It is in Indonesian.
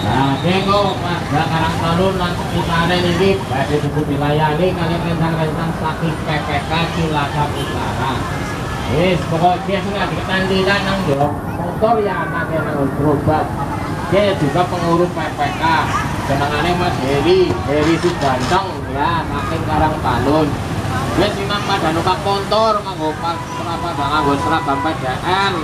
Nah, kengko pada Karang Taruna lan sekitare iki badhe disebut dilayani kalian rencang-rencang saking PPK Cilacap Utara. Wis pokoknya sengaja ketandilan nang yo motor ya anaknya nang gerobak. Dia juga pengurus PPK. Senengane Mas Heri Suganteng ya saking Karang Talun. Wis sinan pada numpak motor kanggo nganggo seragam PDL.